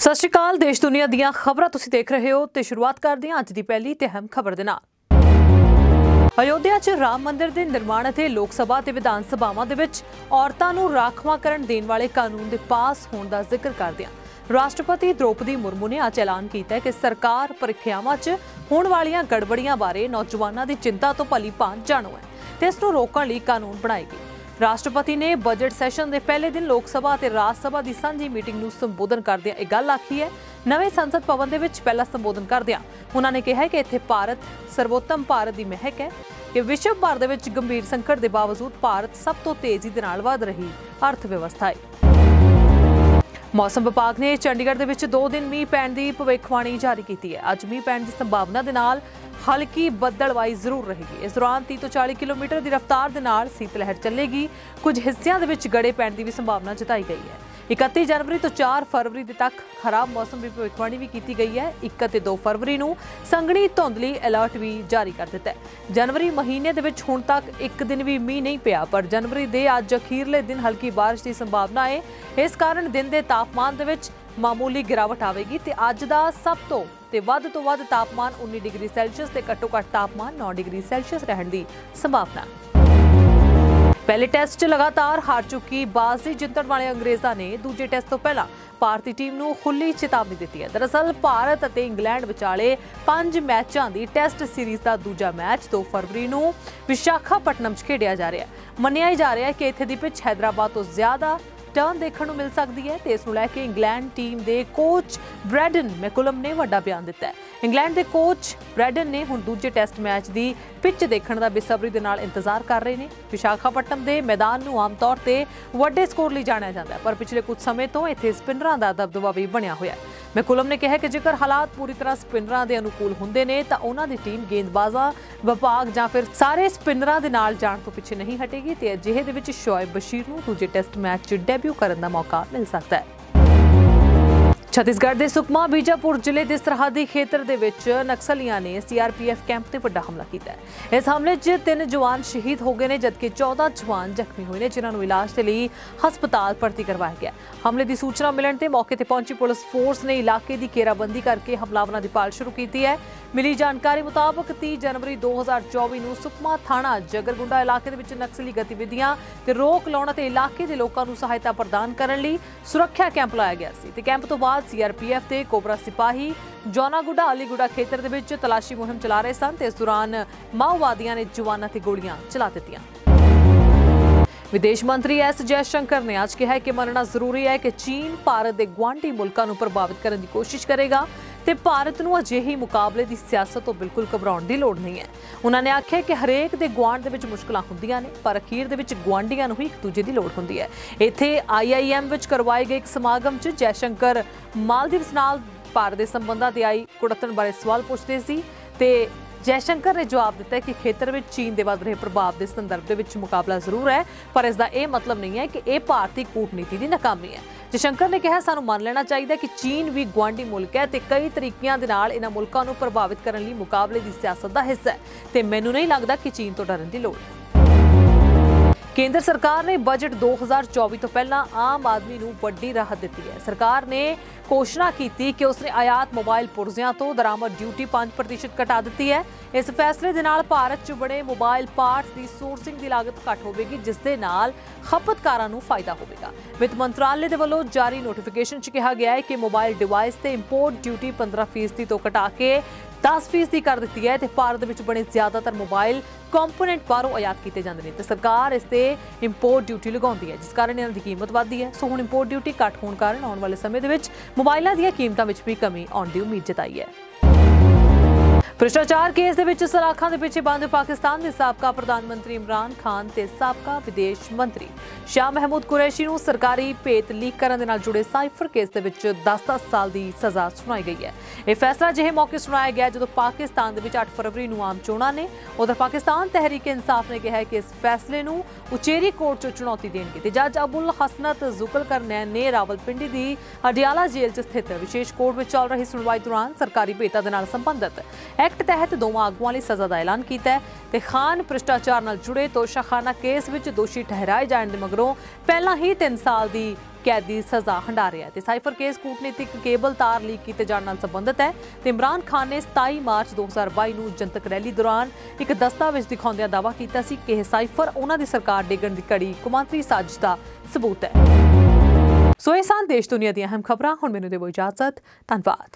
सत श्री अकाल। देश दुनिया दीयां खबरां तुसीं देख रहे हो ते शुरुआत करदे हां अज दी पहली ते अहम खबर दे नाल। अयोध्या च राम मंदिर दे निर्माण अते लोक सभा ते विधान सभावां दे विच औरतां नूं राखवांकरण देण वाले कानून दे पास होण दा जिक्र करदिआं राष्ट्रपति द्रौपदी मुर्मू ने अज ऐलान कीता है कि सरकार परीक्षावां च होण वालीआं गड़बड़ियां बारे नौजवानां दी चिंता तो भली भांत जाणू है ते इस नूं रोकण लई कानून बनाएगी। राष्ट्रपति ने बजट सैशन के पहले दिन लोक सभा और राज सभा की सांझी मीटिंग को संबोधन करदे एक गल आखी है। नवे संसद भवन के पहला संबोधन करदे उन्होंने कहा कि इत्थे भारत सर्वोत्तम भारत की महक है कि विश्व भर के गंभीर संकट के बावजूद भारत सब तो तेजी के नाल वध रही अर्थव्यवस्था है। मौसम विभाग ने चंडीगढ़ के 2 दिन मीह पैण की भविष्यवाणी जारी की है। अज मीह पैण की संभावना के नाल हल्की बदलवाई जरूर रहेगी। इस दौरान 30 तो 40 किलोमीटर की रफ्तार के नाल सीत लहर चलेगी। कुछ हिस्सों के विच गड़े पैण की भी संभावना जताई गई है। 31 जनवरी तो 4 फरवरी तक खराब मौसम की भविष्यवाणी भी की गई है। 1 ते 2 फरवरी को संघनी धुंधली अलर्ट भी जारी कर दिता है। जनवरी महीने के विच हुण तक एक दिन भी मीह नहीं पिया, पर जनवरी के अज अखीरले दिन हल्की बारिश की संभावना है। इस कारण दिन के तापमान के विच मामूली गिरावट आवेगी ते अज दा सब तो वध तापमान 19 डिग्री सैल्सियस ते घट्टो घट्ट तापमान 9 डिग्री सैल्सियस रहने की संभावना। पहले टेस्ट च लगातार हार चुकी बाजी जितण वाले अंग्रेज़ों ने दूजे टेस्ट तो पहला भारतीय टीम को खुली चेतावनी दी है। दरअसल भारत और इंग्लैंड विचाले 5 मैचों की टेस्ट सीरीज़ का दूजा मैच 2 फरवरी को विशाखापट्टनम खेडिया जा रहा है। मन्निया जा रहा है कि इत्थे दी पिच हैदराबाद तो ज्यादा टर्न देखने को मिल सकती है। तो इसनूं लैके इंग्लैंड टीम के कोच ब्रैडन मैकुलम ने वड्डा बयान दिता है। इंग्लैंड के कोच ब्रैडन ने हुण दूजे टेस्ट मैच की पिच देखने का बेसब्री के नाल इंतजार कर रहे हैं। विशाखापट्टनम के मैदान को आम तौर पर वड्डे स्कोर लिए जाना जाता है, पर पिछले कुछ समय तो इत्थे स्पिनरां का दबदबा भी बनया हुआ है। मैकुलम ने कहा कि जेकर हालात पूरी तरह स्पिनरां के अनुकूल होंदे ने तां उन्हां दी टीम गेंदबाजां विभाग जां फिर सारे स्पिनरां दे नाल जाण तो पिछे नहीं हटेगी ते अजिहे दे विच शोएब बशीर नूं दूजे टेस्ट मैच च डेब्यू करन दा मौका मिल सकता है। छत्तीसगढ़ के सुकमा बीजापुर जिले के सरहदी खेतर के विच नक्सलियां ने सीआरपीएफ कैंप से बड़ा हमला किया है। इस हमले च 3 जवान शहीद हो गए हैं, जबकि 14 जवान जख्मी हुए हैं, जिन्होंने इलाज के लिए हस्पताल भर्ती करवाया गया। हमले की सूचना मिलने से मौके पर पहुंची पुलिस फोर्स ने इलाके की घेराबंदी करके हमलावरों की भाल शुरू की है। मिली जानकारी मुताबक 30 जनवरी 2024 को सुकमा थाना जगरगुंडा इलाके के नक्सली गतिविधियां ते रोक लाने ते इलाके के लोगों को सहायता प्रदान करने लिए सुरक्षा कैंप लाया गया सी। कैंप तो बाद सीआरपीएफ के कोबरा सिपाही जोनागुड़ा अलीगुड़ा खेतर के तलाशी मुहिम चला रहे सन। इस दौरान माओवादियों ने जवानों ते गोलियां चला दित्तियां। विदेश मंत्री एस जयशंकर ने आज कहा कि मनना जरूरी है कि चीन भारत के गुआढ़ी मुल्कों को प्रभावित करने की कोशिश करेगा ते भारत को अजिही मुकाबले की सियासत तो बिल्कुल घबराने की लोड़ नहीं है। उन्होंने आख्या कि हरेक के गुआढ़ के मुश्किलां होंदियां ने, पर अखीर के गुआढ़ियां ही एक दूजे की लोड़ होंदी है। इत्थे IIM विच करवाए गए एक समागम च जयशंकर मालदीव्स नाल भारत के संबंधां ते आई कुड़तन बारे सवाल पूछते सी ते जयशंकर ने जवाब दिता है कि खेतर में चीन के वध रहे प्रभाव के संदर्भ में मुकाबला जरूर है, पर इसका यह मतलब नहीं है कि यह भारतीय कूटनीति की नाकामी है। जयशंकर ने कहा सानू मान लेना चाहिए कि चीन भी गुआढ़ी मुल्क है ते कई तरीकों के नाल इन्हां मुल्कां नूं प्रभावित करने लिए मुकाबले की सियासत का हिस्सा है ते मैनूं नहीं लगता कि चीन तो डरन की लोड़ है। केंद्र सरकार ने बजट 2024 तो पहला आम आदमी को बड़ी राहत दी है। सरकार ने घोषणा की कि उसने आयात मोबाइल पुर्जियां तो दरामद ड्यूटी 5% घटा दी है। इस फैसले के नाल भारत च बने मोबाइल पार्ट्स की सोर्सिंग की लागत घट होगी, जिसके नाल खपतकारां नूं फायदा होगा। वित्त मंत्रालय के वलों जारी नोटिफिकेशन च कहा गया है कि मोबाइल डिवाइस से इंपोर्ट ड्यूटी 15% तो घटा के 10% कर दी है। भारत में बने ज्यादातर मोबाइल कंपोनेंट बाहरों आयात किए जाते हैं, सरकार इस ते इंपोर्ट ड्यूटी लगाती है, जिस कारण इन्हों की कीमत बढ़ती है। सो हुण इंपोर्ट ड्यूटी घट होने कारण आने वाले समय में मोबाइलों दी कीमतों में भी कमी आने की उम्मीद जताई है। भ्रष्टाचार केस के सलाखों के पिछे बंद पाकिस्तान के साबका प्रधानमंत्री इमरान खान ते साबका विदेश मंत्री शाह महमूद कुरैशी को सरकारी भेत लीक करने नाल जुड़े साइफर केस के 10-10 साल की सज़ा सुनाई गई है। यह फैसला अजिहे मौके सुनाया गया जो पाकिस्तान के 8 फरवरी को आम चोणां ने। उधर पाकिस्तान तहरीक इंसाफ ने कहा है कि इस फैसले को उचेरी कोर्ट च चुनौती देंगे ते जज अबुल हसनत जुल्फकर नैन ने रावलपिंडी की अडियाला जेल च स्थित विशेष कोर्ट में चल रही सुनवाई दौरान सरकारी भेतां दे नाल संबंधित ਐਕਟ ਤਹਿਤ ਦੋਵਾਂ ਆਗੂਆਂ ਲਈ ਸਜ਼ਾ ਦਾ ਐਲਾਨ ਕੀਤਾ ਹੈ ਤੇ ਖਾਨ ਭ੍ਰਿਸ਼ਟਾਚਾਰ ਨਾਲ ਜੁੜੇ ਤੋਸ਼ਾਖਾਨਾ ਕੇਸ ਵਿੱਚ ਦੋਸ਼ੀ ਠਹਿਰਾਏ ਜਾਣ ਦੇ ਮਗਰੋਂ ਪਹਿਲਾਂ ਹੀ 3 ਸਾਲ ਦੀ कैद की सज़ा हंडा रहा है। साइफर केस कूटनीतिक केबल तार लीक किए जाने नाल संबंधित है। इमरान खान ने 27 मार्च 2022 ਨੂੰ जनतक रैली दौरान एक दस्तावेज दिखाउंदियां दावा किया सी कि साइफर उन्हां दी सरकार डिगण दी कड़ी कौमांतरी साजिश दा सबूत है। सो ये सन देश दुनिया दी अहम खबरां। हुण मैनूं देवो इजाजत। धन्नवाद।